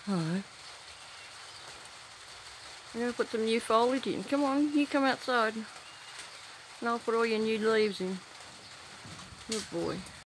Alright. I'm going to put some new foliage in. Come on, you come outside. And I'll put all your new leaves in. Good boy.